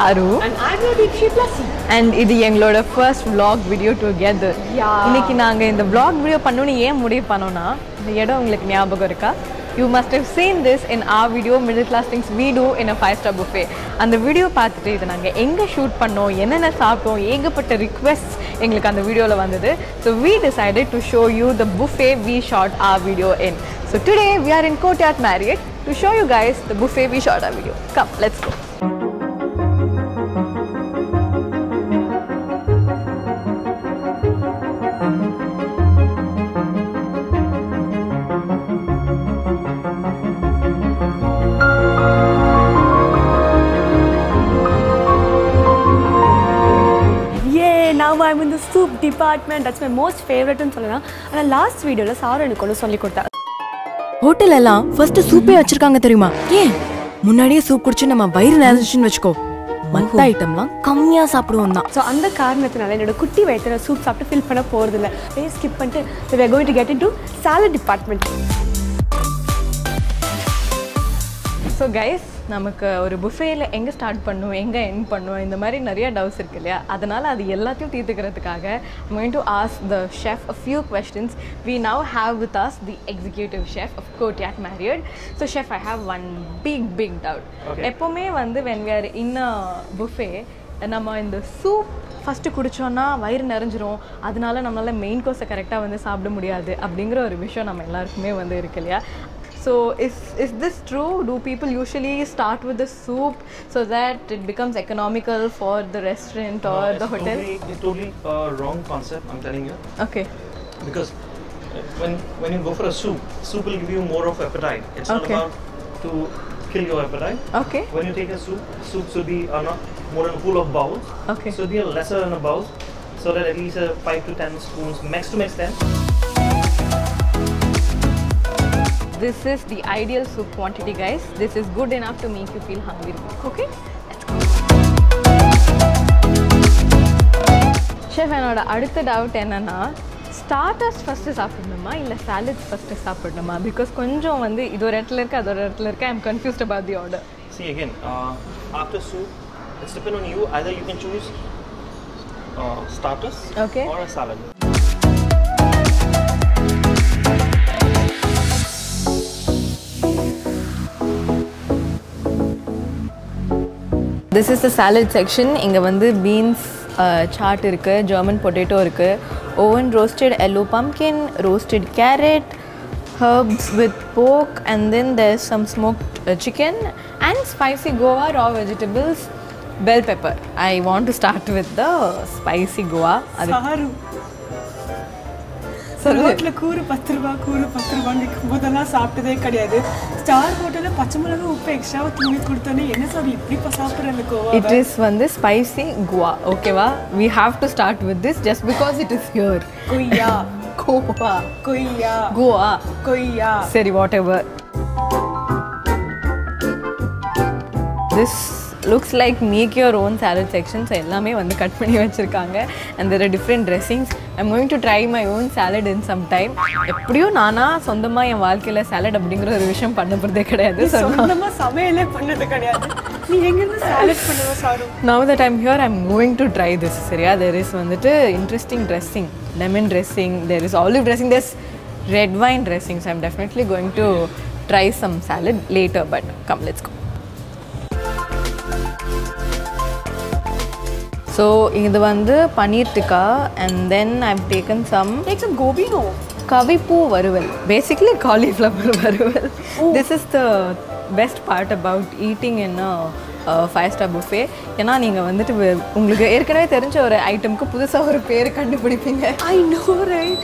Saru. And I'm your Deepshi Plassi. And இது எங்களோட first vlog video together. Yeah. இன்னைக்கு நாங்க இந்த vlog video பண்ணனும்னு ஏன் முடிவு பண்ணோம்னா இந்த இடம் உங்களுக்கு ஞாபகம் இருக்கா? You must have seen this in our video middle class things we do in a 5-star buffet. அந்த வீடியோ பார்த்துட்டு இத நாங்க எங்க ஷூட் பண்ணோம் என்னென்ன சாப்பிட்டோம் ஏகப்பட்ட requests எங்களுக்கு அந்த வீடியோல வந்தது. So we decided to show you the buffet we shot our video in. So today we are in Courtyard Marriott to show you guys the buffet we shot our video. Come, let's go. Now I'm in the soup department. That's my most favorite and சொல்லலாம். ஆனா last வீடியோல sir எனக்கு ஒன்னு சொல்லி கொடுத்தா. Hotel எல்லாம் first சூப்பே வச்சிருக்காங்க தெரியுமா? ஏன் முன்னாடியே சூப் குடிச்சு நம்ம வயிறு நிறைஞ்சிச்சுன்னு வெச்சுக்கோ. மத்த ஐட்டம்லாம் கம்மியா சாப்பிடுவோம் தான். சோ அந்த காரணத்தினால என்னோட குட்டி வயித்துல சூப் சாப்பிட்டு ஃபில் பண்ண போறது இல்ல. அப்படியே ஸ்கிப் பண்ணிட்டு we are going to get into salad department. So guys, நமக்கு ஒரு புஃபேல எங்க ஸ்டார்ட் பண்ணனும் எங்க எண்ட் பண்ணனும் இந்த மாதிரி நிறைய டவுட்ஸ் இருக்கு இல்லையா அதனால அது எல்லாத்தையும் தீர்த்துக்கிறதுக்காக I'm going to ask the chef a few questions. We now have with us the executive chef of Courtyard Marriott. So chef, I have one big doubt. எப்பவுமே வந்து when we are in a buffet நம்ம இந்த soup first குடிச்சோம்னா வயிறு நிறைஞ்சிரும் அதனால நம்மளால main கோர்ஸை கரெக்டாக வந்து சாப்பிட முடியாது அப்படிங்கிற ஒரு விஷயம் நம்ம எல்லாருக்குமே வந்து இருக்கு இல்லையா. So is this true? Do people usually start with the soup so that it becomes economical for the restaurant or the hotel? It's totally wrong concept, I'm telling you. Okay. Because when you go for a soup will give you more of appetite. It's not about to kill your appetite. Okay. When you take a soup should be not more in a pool of bowls. Okay. So be a lesser in a bowl, so that at least 5 to 10 spoons, max to max 10. This is the ideal soup quantity, guys. This is good enough to make you feel hungry. Okay? Let's go. Chef, என்னோட அடுத்த doubt என்னன்னா starters first சாப்பிடணுமா இல்ல salads first சாப்பிடணுமா because கொஞ்சம் வந்து இது ஒரு இடத்துல இருக்கு அது ஒரு இடத்துல இருக்கு I'm confused about the order. See again, after soup it's depend on you. Either you can choose starters or a salad. This is the salad section. இங்க வந்து beans chaat இருக்கு, German potato இருக்கு, oven roasted yellow pumpkin, roasted carrot, herbs with pork, and then there's some smoked chicken and spicy goa, raw vegetables, bell pepper. I want to start with the spicy goa. Charu ரோட்ல கூறு 10 ரூபாய் விக்கும்போதெல்லாம் சாப்பிட்டதே கிடையாது. Star ஹோட்டல்ல பச்சை மிளகாய் உப்பு எக்ஸ்ட்ராவா தூவி கொடுத்தனே என்ன சார் இப்படி சாப்பிடுறேன்னு கோவா. It is வந்து spicy goa. ஓகேவா? We have to start with this just because it is here. கொய்யா Goa. கொய்யா Goa. கொய்யா சரி whatever. This looks like make your own salad section. So எல்லாமே வந்து கட் பண்ணி வச்சிருக்காங்க and there are different dressings. I'm going to try my own salad in some time. எப்படியோ நானா சொந்தமா என் வாழ்க்கையில salad அப்படிங்கற ஒரு விஷயம் பண்ண போறதே கிடையாது. சொந்தமா சமையலே பண்ணது கிடையாது. நீ எங்க இருந்து salad பண்ணுவ Charu? Now that I'm here I'm going to try this. சரியா? There is வந்துட்டு interesting dressing, lemon dressing, there is olive dressing, there's red wine dressing. So I'm definitely going to try some salad later, but come, let's go. So இது வந்து paneer tikka and then I've taken some gobi no kavipu varuval, basically cauliflower varuval. This is the best part about eating in a 5-star buffet. ஏன்னா நீங்க வந்துட்டு உங்களுக்கு ஏற்கனவே தெரிஞ்ச ஒரு ஐட்டம்க்கு புதுசா ஒரு பேர் கண்டுபிடிப்பீங்க. I know, right?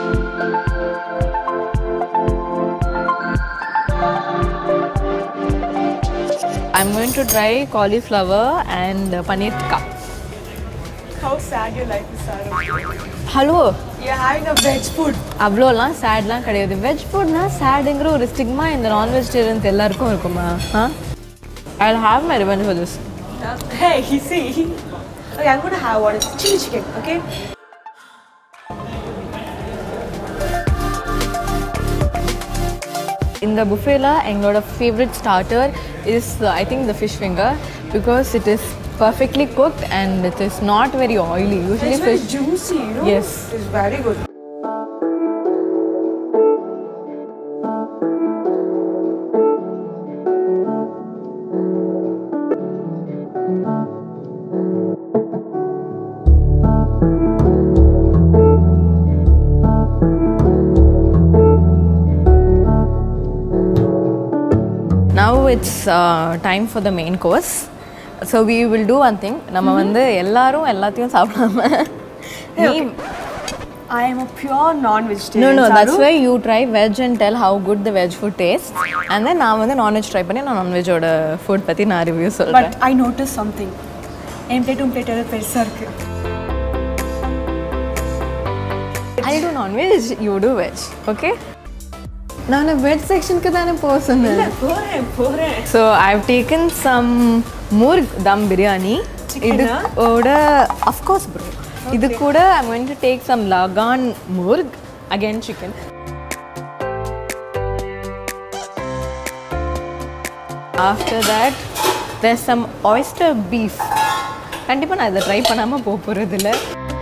I'm going to try cauliflower and paneer tikka. How sad your life is, Saru. Hello. You're having a veg food. அவ்வளோலாம் சேட்லாம் கிடையாது. வெஜ் ஃபுட்னா சேடுங்கிற ஒரு ஸ்டிக்மா இந்த நான் வெஜிடேரியன்ஸ் எல்லாருக்கும் இருக்குமா? I'll have my revenge for this. Hey, see. Okay, I'm going to have one. It's chili chicken, okay? In the buffet la, எங்களோட favorite starter is I think the fish finger because it is perfectly cooked and it is not very oily. Usually It's very fish. juicy, you know? Yes. It's very good. Now it's time for the main course. So we will do one thing. நம்ம வந்து எல்லாரும் எல்லாத்தையும் சாப்பிடாம I am a pure non-vegetarian. No, Charu. that's why you try veg and tell how good the veg food tastes. And then நான் வந்து non-veg try பண்ணி நான் non-veg ஓட food பத்தி நான் review சொல்றேன். But I noticed something. N plate பெருசா இருக்கு. I do non-veg, you do veg. Okay? நான் veg section க்கு தானே போக சொன்னேன். போறேன். So I've taken some murg dum biryani. இது ஓட of course bro. இது கூட I'm going to take some lagan murg, again chicken. After that there's some oyster beef. கண்டிப்பா நான் இதை ட்ரை பண்ணாம போறதில்ல.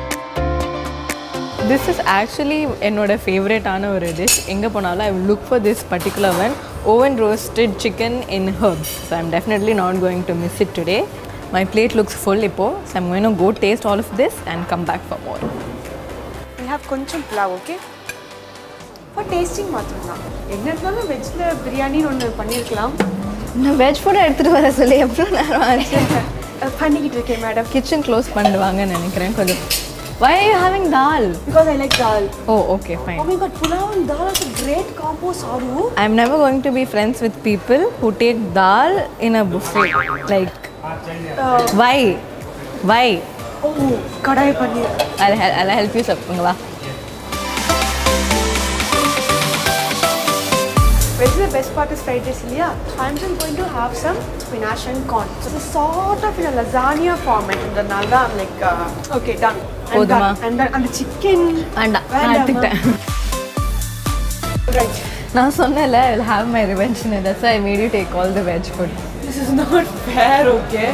This is actually என்னோட ஃபேவரட்டான ஒரு dish. எங்க போனாலும் I will look for this particular one, oven roasted chicken in herbs. So I'm definitely not going to miss it today. My plate looks full இப்போ. So I'm going to go taste all of this and come back for more. We have கொஞ்சம் pulao, okay? For tasting மாத்திரம் தான். என்ன இருந்தாலும் வெஜ்ல பிரியாணி ஒன்னு பண்ணிருக்கலாம். Non veg food எடுத்துட்டு வர சொல்லி எவ்வளவு நேரம் ஆச்சு? பண்ணிக்கிட்டு இருக்கேன் மேடம். கிச்சன் க்ளோஸ் பண்ணுவாங்கன்னு நினைக்கிறேன் கொஞ்சம். Why are you having dal? Because I like dal. Oh, okay, fine. Oh my god, pulao and dal is a great combo, Saru. I'm never going to be friends with people who take dal in a buffet. Like, why? Why? Oh, kadai paneer. I'll help you sapungla. Veg the best part is fried rice, yeah. So I'm just going to have some spinach and corn. So it's sort of in a lasagna format. And then I'm like, okay, done. I'm done. And then and the chicken. And Right. நான் சொன்னேன்ல I will have my revenge in it. That's why I made you take all the veg food. This is not fair, okay?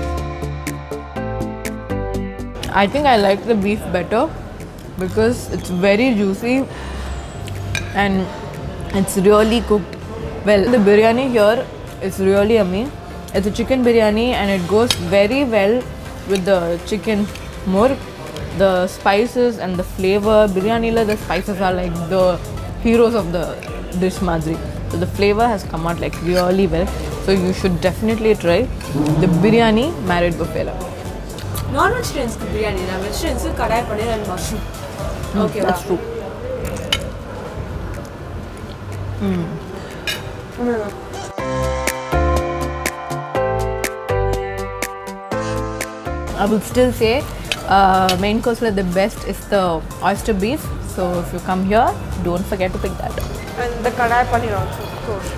I think I like the beef better because it's very juicy and it's really cooked well. The biryani here is really yummy. It's a chicken biryani and it goes very well with the chicken murg. The spices and the flavor, biryani la the spices are like the heroes of the dish madri. So the flavor has come out like really well. So you should definitely try the biryani married buffet. Non-vegetarians biryani, vegetarians kadai paneer and mushroom. Okay, that's true. I would still say main course the best is the oyster beef. So if you come here, don't forget to pick that. And the kadai paneer also, of course.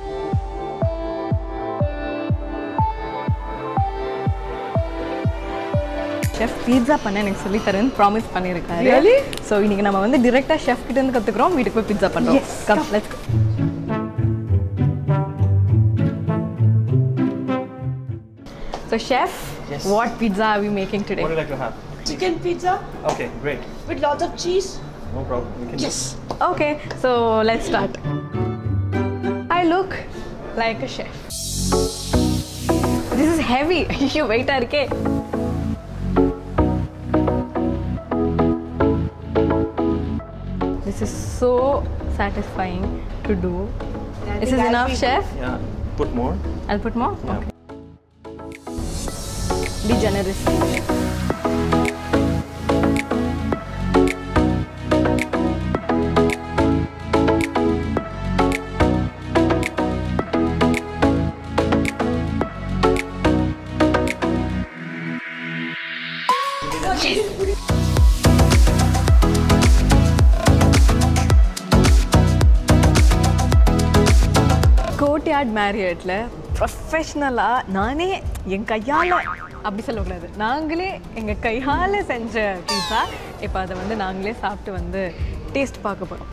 Chef pizza பண்ண எனக்கு சொல்லி தரேன் promise பண்ணிருக்காரு. Really? So இன்னைக்கு நம்ம வந்து டைரக்ட்டா chef கிட்ட இருந்து கத்துக்குறோம், வீட்டுக்கு போய் pizza பண்றோம். Yes, Come, let's go. So chef, Yes. what pizza are we making today? What would you like to have? Chicken pizza Okay, great. with lots of cheese. No problem. We can Yes. Okay, so let's start. I look like a chef. This is heavy. You wait, okay? This is so satisfying to do. This is enough, chef? Yeah, put more. I'll put more? Yeah. Okay. Be generous. Courtyard Marriottல ப்ரொஃபஷ்னலா நானே என் கையால அப்படி சொல்லக்கூடாது, நாங்களே எங்கள் கையால் செஞ்ச பீஸா. இப்போ அதை வந்து நாங்களே சாப்பிட்டு வந்து டேஸ்ட் பார்க்க போகிறோம்.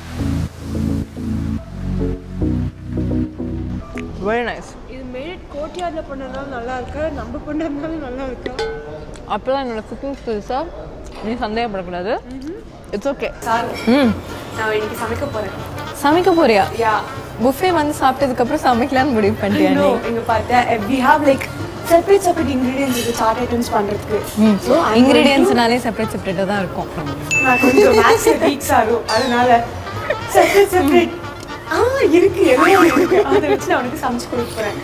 Very nice. You made it coat கோட்யார்டில் பண்ணனால நல்லா இருக்கா நம்ம பண்ணனால நல்லா இருக்கா அப்போலாம் என்னோட குக்கிங் ஸ்கில்ஸாக நீ சந்தேகப்படக்கூடாது. It's okay. நான் இன்னைக்கு சமைக்க போகிறேன். சமைக்க போறியா? யா புஃபே வந்து சாப்பிட்டதுக்கப்புறம் சமைக்கலான்னு முடிவு பண்ணிட்டியா நீ? இங்கே பார்த்தா we have like separate ingredients இருக்கு சாட் ஐட்டம்ஸ் பண்ணுறதுக்கு. ஸோ இன்க்ரீடியன்ஸ்னாலே செப்பரேட்டாக தான் இருக்கும். நான் கொஞ்சம் மேக்ஸ் வீக்ஸ் ஆகும் அதனால செப்பரேட் இருக்கு எல்லாம் இருக்கு அதை வச்சு நான் உனக்கு சமைச்சு கொடுக்க போகிறேன்.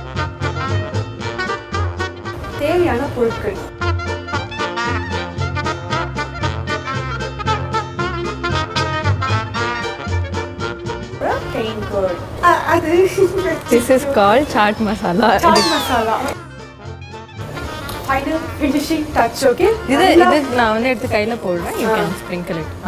தேவையான பொருட்கள் அது this is call chaat masala. Final finishing touch. Okay இது நான் வந்து எடுத்து கையில் போடுறேன். You can sprinkle it.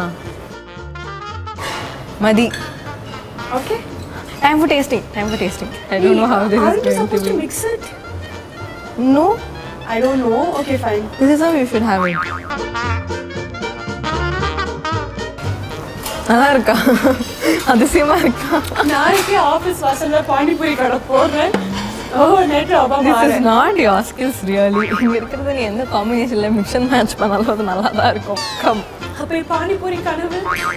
Mathi. Okay time for tasting. I don't know how this is going to be. Mix it? No, I don't know. Okay, fine. this is how you should have it. நல்லா இருக்கா? அதிசயமா இருக்கா? நாளைக்கு office வாசல்ல பானிபூரி கடை போடுறேன். நேற்று This is not your skills really. இங்க இருக்கிறது நீ எந்த காம்பினேஷன்ல மிக்ஸ் அண்ட் மேட்ச் பண்ணாலும் அது நல்லா தான் இருக்கும். கம். அப்போ பானிபூரி கனவு.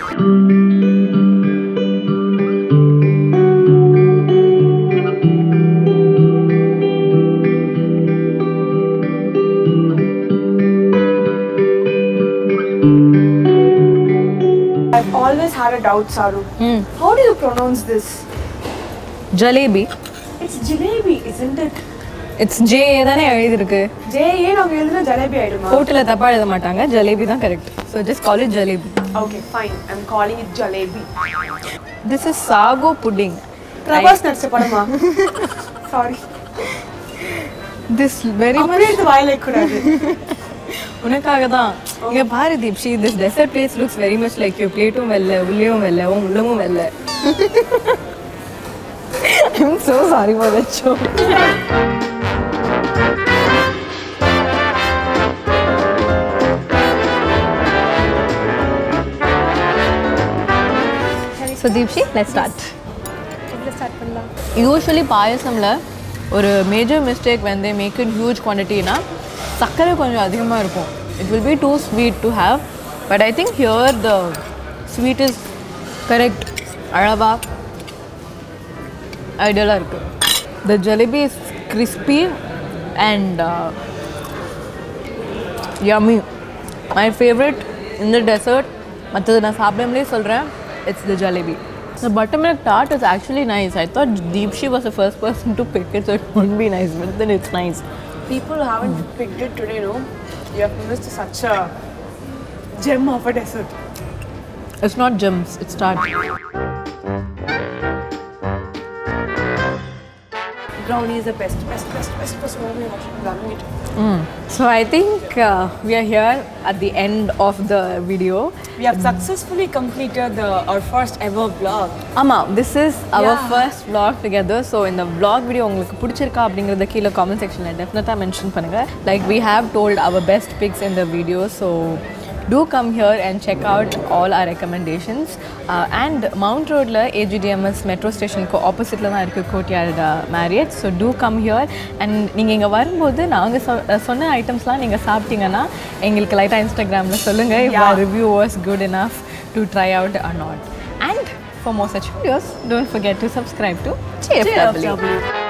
I've always had a doubt, Saru. How do you pronounce this? Jalebi. It's jalebi, isn't it? It's J தானே எழுதி இருக்கு. J நாங்க எழுதுனா ஜலேபி ஆயிடுமா? ஹோட்டல்ல தப்பா எழுத மாட்டாங்க. ஜலேபி தான் correct. So just call it jalebi. Okay, fine. I'm calling it jalebi. This is sago pudding. Prabhas நடிச்ச படமா? Sorry. This very much அப்படியே இது வாயில கூடாது. உனக்காக தான். இங்க பாரு Deepshi, this dessert place looks very much like your plate-um வெல்ல, உள்ளேயும் வெல்ல, உள்ளமும் வெல்ல. I'm so sorry for that joke. So Deepshi, let's start. Let's start பண்ணலாம். Usually பாயசம்ல ஒரு major mistake when they make it huge quantity na சக்கரை கொஞ்சம் அதிகமா இருக்கும். It will be too sweet to have, but I think here the sweet is correct. அளவா ஐடியலா இருக்கு. The jalebi is crispy and yummy. My favorite in the dessert, மற்றது நான் சாப்பிடாமலே சொல்கிறேன், it's the jalebi. The buttermilk tart is actually nice. I thought Deepshi was the first person to pick it, so it won't be nice, but then it's nice. People who haven't picked it today, no? You have missed such a gem of a dessert. It's not gems, it's tart. Brownie is the best. Oh my gosh, I'm loving it. So I think we are here at the end of the video. We have successfully completed our first ever vlog. Amma, this is our first vlog together. So in the vlog video, உங்களுக்கு பிடிச்சிருக்கா அப்படிங்கறத கீழ comment sectionல definitely mention பண்ணுங்க. Like we have told our best picks in the video, so do come here and check out all our recommendations. And Mount Roadla AGDMS metro station ko opposite la irukku Courtyard Marriott. So do come here and நீங்க இங்க வரும்போது நாங்க சொன்ன ஐட்டம்ஸ்லாம் நீங்க சாப்பிட்டீங்கன்னா எங்களுக்கு லைட்டா Instagramல சொல்லுங்க if our review was good enough to try out or not. And for more such videos, don't forget to subscribe to JFW.